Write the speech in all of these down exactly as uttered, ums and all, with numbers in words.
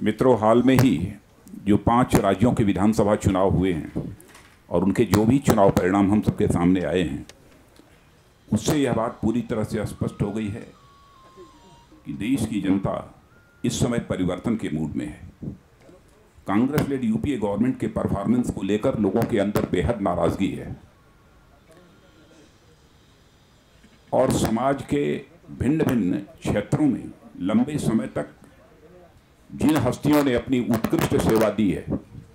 मित्रों, हाल में ही जो पांच राज्यों के विधानसभा चुनाव हुए हैं और उनके जो भी चुनाव परिणाम हम सबके सामने आए हैं, उससे यह बात पूरी तरह से स्पष्ट हो गई है कि देश की जनता इस समय परिवर्तन के मूड में है। कांग्रेस लेड यूपीए गवर्नमेंट के परफॉर्मेंस को लेकर लोगों के अंदर बेहद नाराजगी है और समाज के भिन्न भिन्न क्षेत्रों में लंबे समय तक जिन हस्तियों ने अपनी उत्कृष्ट सेवा दी है,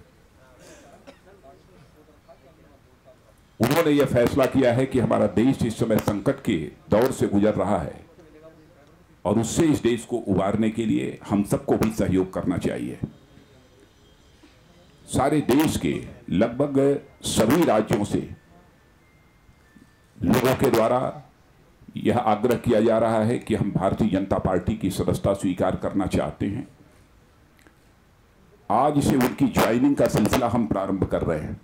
उन्होंने यह फैसला किया है कि हमारा देश इस समय संकट के दौर से गुजर रहा है और उससे इस देश को उबारने के लिए हम सबको भी सहयोग करना चाहिए। सारे देश के लगभग सभी राज्यों से लोगों के द्वारा यह आग्रह किया जा रहा है कि हम भारतीय जनता पार्टी की सदस्यता स्वीकार करना चाहते हैं। आज से उनकी ज्वाइनिंग का सिलसिला हम प्रारंभ कर रहे हैं।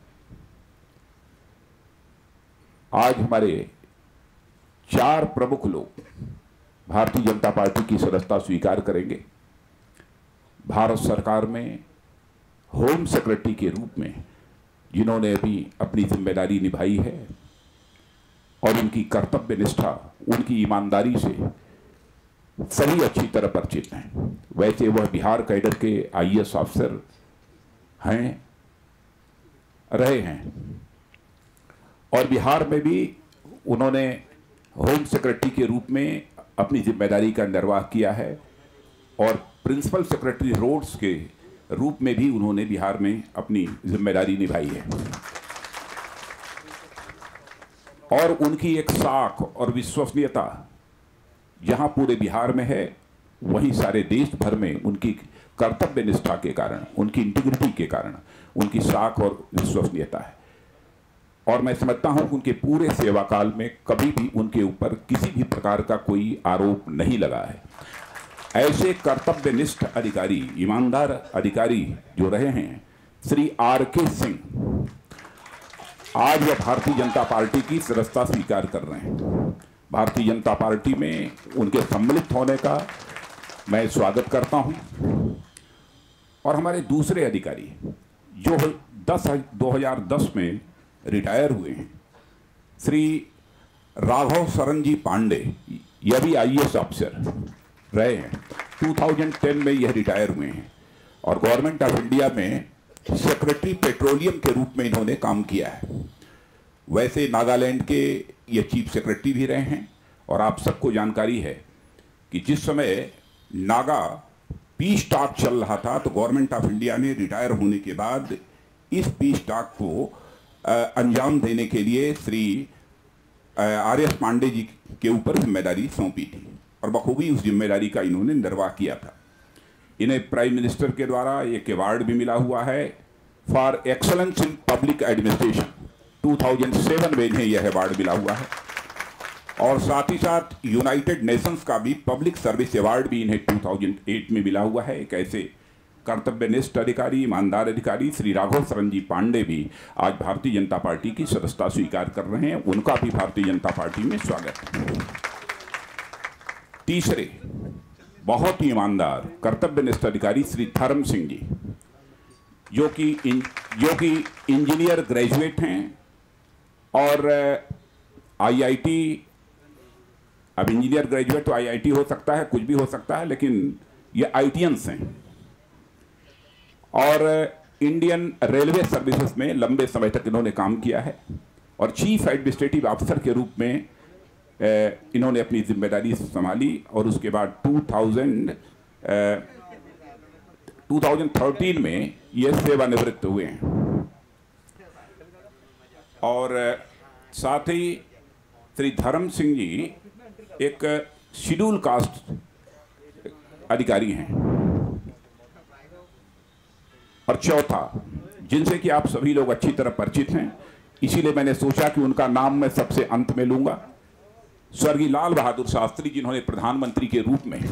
आज हमारे चार प्रमुख लोग भारतीय जनता पार्टी की सदस्यता स्वीकार करेंगे। भारत सरकार में होम सेक्रेटरी के रूप में जिन्होंने अभी अपनी जिम्मेदारी निभाई है और उनकी कर्तव्य निष्ठा, उनकी ईमानदारी से सभी अच्छी तरह परिचित हैं। वैसे वह बिहार कैडर के आईएएस अफसर हैं रहे हैं और बिहार में भी उन्होंने होम सेक्रेटरी के रूप में अपनी जिम्मेदारी का निर्वाह किया है और प्रिंसिपल सेक्रेटरी रोड्स के रूप में भी उन्होंने बिहार में अपनी जिम्मेदारी निभाई है और उनकी एक साख और विश्वसनीयता जहां पूरे बिहार में है, वहीं सारे देश भर में उनकी कर्तव्य निष्ठा के कारण, उनकी इंटीग्रिटी के कारण उनकी साख और विश्वसनीयता है। और मैं समझता हूं कि उनके पूरे सेवा काल में कभी भी उनके ऊपर किसी भी प्रकार का कोई आरोप नहीं लगा है। ऐसे कर्तव्यनिष्ठ अधिकारी, ईमानदार अधिकारी जो रहे हैं, श्री आर के सिंह, आज वह भारतीय जनता पार्टी की सदस्यता स्वीकार कर रहे हैं। भारतीय जनता पार्टी में उनके सम्मिलित होने का मैं स्वागत करता हूं। और हमारे दूसरे अधिकारी जो दस दो हज़ार दस में रिटायर हुए हैं, श्री राघव शरण जी पांडे, यह भी आईएएस अफसर रहे हैं। दो हज़ार दस में यह रिटायर हुए हैं और गवर्नमेंट ऑफ इंडिया में सेक्रेटरी पेट्रोलियम के रूप में इन्होंने काम किया है। वैसे नागालैंड के ये चीफ सेक्रेटरी भी रहे हैं और आप सबको जानकारी है कि जिस समय नागा पीस टॉक चल रहा था तो गवर्नमेंट ऑफ इंडिया ने रिटायर होने के बाद इस पीस टॉक को अंजाम देने के लिए श्री आर एस पांडे जी के ऊपर जिम्मेदारी सौंपी थी और बखूबी उस जिम्मेदारी का इन्होंने निर्वाह किया था। इन्हें प्राइम मिनिस्टर के द्वारा एक अवार्ड भी मिला हुआ है for excellence in public administration. दो हज़ार सात में इन्हें यह अवार्ड मिला हुआ है और साथ ही साथ यूनाइटेड नेशंस का भी पब्लिक सर्विस अवार्ड भी इन्हें दो हज़ार आठ में मिला हुआ है। एक ऐसे कर्तव्यनिष्ठ अधिकारी, ईमानदार अधिकारी श्री राघव शरण जी पांडे भी आज भारतीय जनता पार्टी की सदस्यता स्वीकार कर रहे हैं। उनका भी भारतीय जनता पार्टी में स्वागत है। तीसरे बहुत ही ईमानदार कर्तव्यनिष्ठ अधिकारी श्री धर्म सिंह जी, जो कि जो कि इंजीनियर ग्रेजुएट हैं और आईआईटी, अब इंजीनियर ग्रेजुएट तो आईआईटी हो सकता है, कुछ भी हो सकता है, लेकिन ये आईटीएंस हैं और इंडियन रेलवे सर्विसेज में लंबे समय तक इन्होंने काम किया है और चीफ एडमिनिस्ट्रेटिव ऑफिसर के रूप में इन्होंने अपनी जिम्मेदारी संभाली और उसके बाद दो हज़ार तेरह में ये सेवानिवृत्त हुए हैं। और साथ ही श्री धर्म सिंह जी एक शेड्यूल कास्ट अधिकारी हैं। और चौथा, जिनसे कि आप सभी लोग अच्छी तरह परिचित हैं, इसीलिए मैंने सोचा कि उनका नाम मैं सबसे अंत में लूंगा, स्वर्गीय लाल बहादुर शास्त्री, जिन्होंने प्रधानमंत्री के रूप में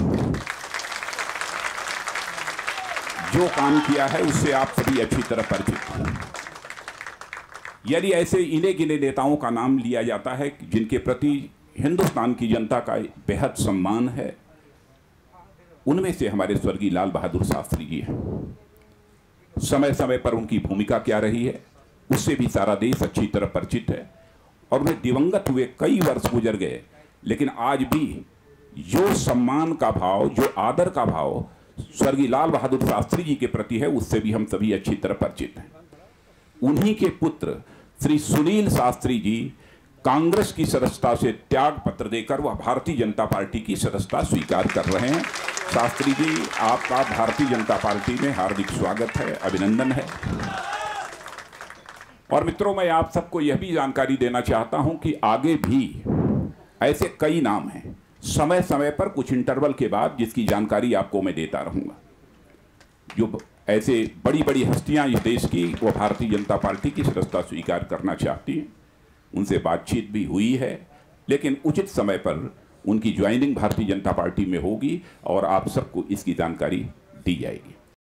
जो काम किया है उससे आप सभी अच्छी तरह परिचित हैं। यदि ऐसे इन्हें गिने नेताओं का नाम लिया जाता है जिनके प्रति हिंदुस्तान की जनता का बेहद सम्मान है, उनमें से हमारे स्वर्गीय लाल बहादुर शास्त्री जी हैं। समय समय पर उनकी भूमिका क्या रही है उससे भी सारा देश अच्छी तरह परिचित है, और उन्हें दिवंगत हुए कई वर्ष गुजर गए, लेकिन आज भी जो सम्मान का भाव, जो आदर का भाव स्वर्गीय लाल बहादुर शास्त्री जी के प्रति है, उससे भी हम सभी अच्छी तरह परिचित हैं। उन्हीं के पुत्र श्री सुनील शास्त्री जी कांग्रेस की सदस्यता से त्याग पत्र देकर वह भारतीय जनता पार्टी की सदस्यता स्वीकार कर रहे हैं। शास्त्री जी, आपका भारतीय जनता पार्टी में हार्दिक स्वागत है, अभिनंदन है। और मित्रों, मैं आप सबको यह भी जानकारी देना चाहता हूं कि आगे भी ऐसे कई नाम हैं, समय समय पर कुछ इंटरवल के बाद जिसकी जानकारी आपको मैं देता रहूंगा। जो ऐसे बड़ी बड़ी हस्तियां इस देश की वो भारतीय जनता पार्टी की सदस्यता स्वीकार करना चाहती हैं, उनसे बातचीत भी हुई है, लेकिन उचित समय पर उनकी ज्वाइनिंग भारतीय जनता पार्टी में होगी और आप सबको इसकी जानकारी दी जाएगी।